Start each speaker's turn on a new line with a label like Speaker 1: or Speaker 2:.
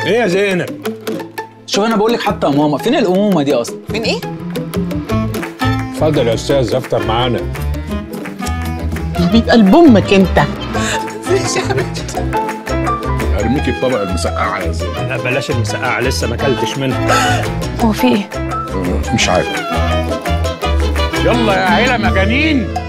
Speaker 1: ايه يا زينب؟
Speaker 2: شوف انا بقول لك حتى يا ماما، فين الامومه دي اصلا؟
Speaker 3: من ايه؟
Speaker 1: اتفضل يا استاذ افطر معانا.
Speaker 4: حبيب قلب امك انت.
Speaker 3: ماشي يا حبيبتي.
Speaker 5: ارميكي الطبق المسقعه يا زينب.
Speaker 1: لا بلاش المسقعه، لسه ما اكلتش منها.
Speaker 6: هو في ايه؟
Speaker 5: مش عارف.
Speaker 1: يلا يا عيله مجانين.